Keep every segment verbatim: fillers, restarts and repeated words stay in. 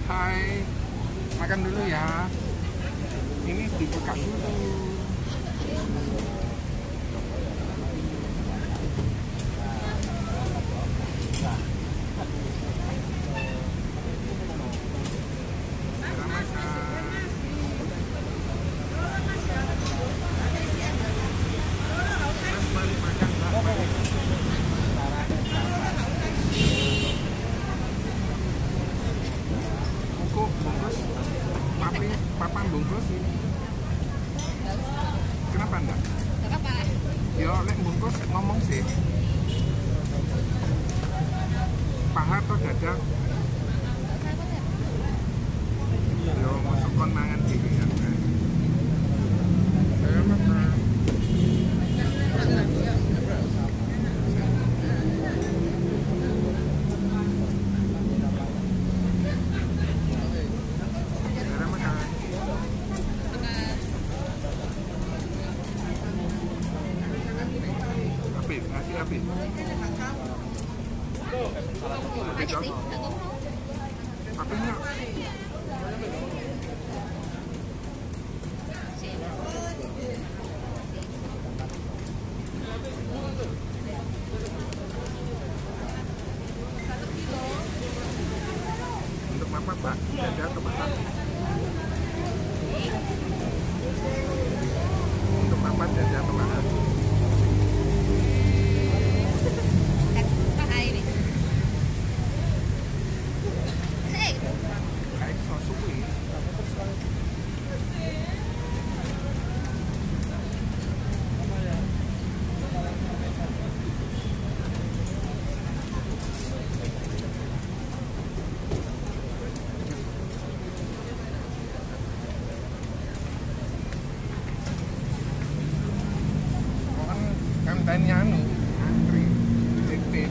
Hai, makan dulu ya. Ini dibuka dulu. Papi, papa bungkus. Kenapa enggak? Enggak apa-apa. Yo, lek bungkus ngomong sih. Paha atau dada? Yo, masuk kon mangan dhewe ya. Saya makan. Ngasih api. Aja sih, enggak mau. Apinya. Untuk apa, Pak? Dada atau paha? Untuk apa dada atau paha? Tanya anu, antri, titik.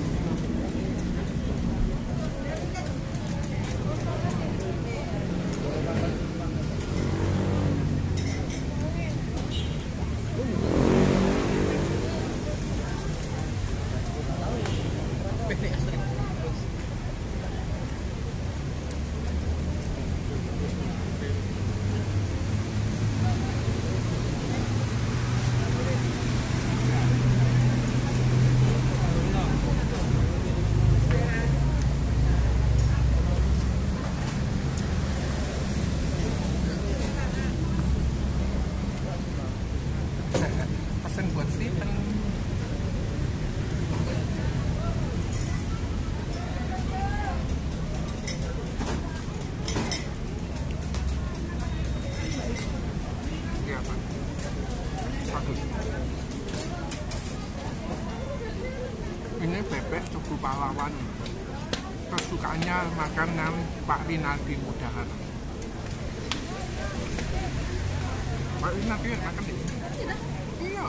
Pesen buat Steven. Iya, Pak. Bagus. Ini bebek cukup pahlawan. Kesukaannya makanan Pak Rinaldi Mudahan. Pak Rinaldi makan di sini. Iya.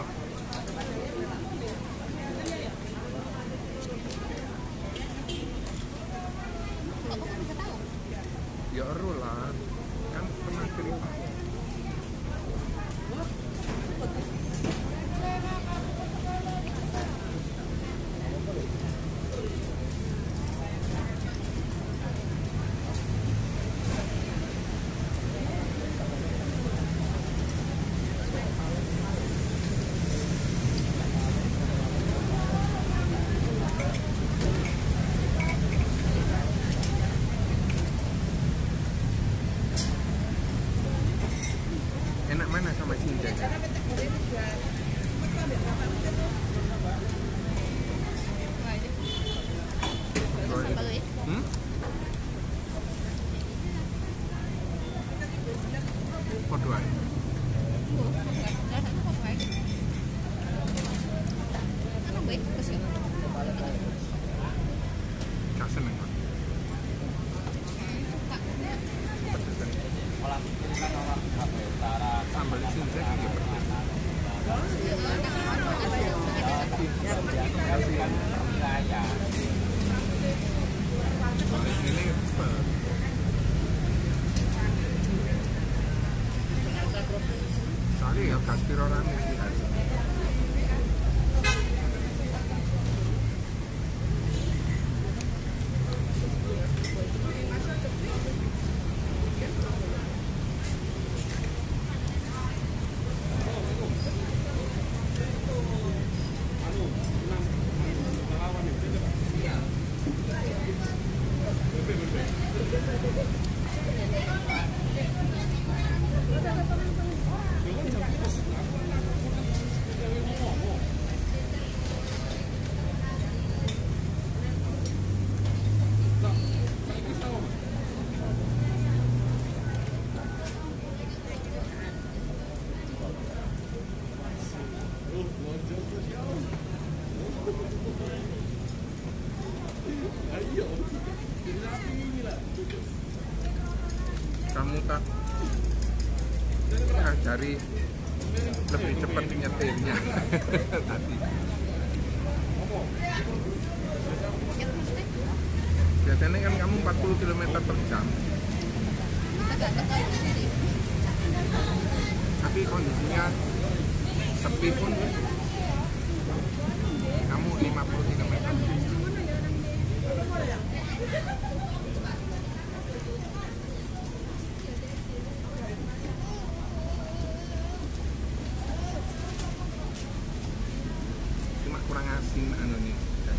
Kok kamu bisa tahu? Ya eru lah. Kan pernah cerita. Enak mana sama cincang? Hmm? Podo ae. Gak seneng kok. Sambal cincang ya pedes. Ini cepet. Soalnya ya gas piro rame sih hari. kamu tak ya, cari lebih cepat nyetirnya tadi. Yang maksudnya Biasanya kan kamu empat puluh kilometer per jam, tergantung kalau di sini. tapi kondisinya sepi pun kamu lima puluh kilometer. Cuma kurang asin anu nih.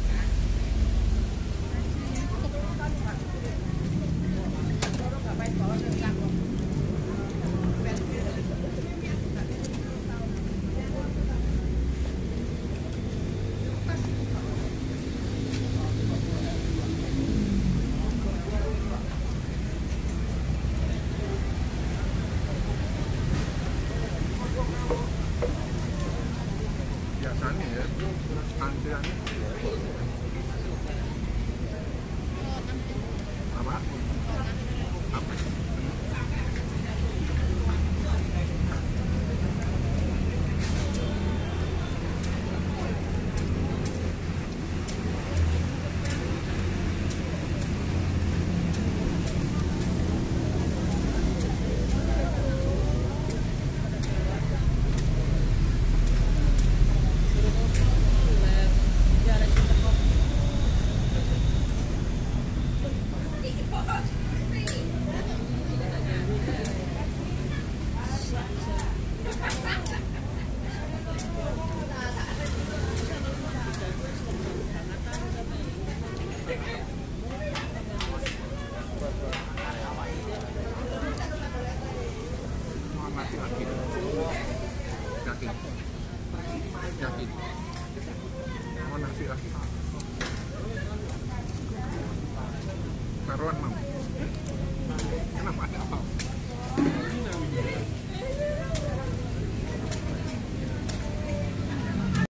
Biasanya ya antriannya apa? Apa? Mau nasi lagi? Yakin? Yakin? Mau nasi lagi? Taruhan mau? Kenapa ada apa?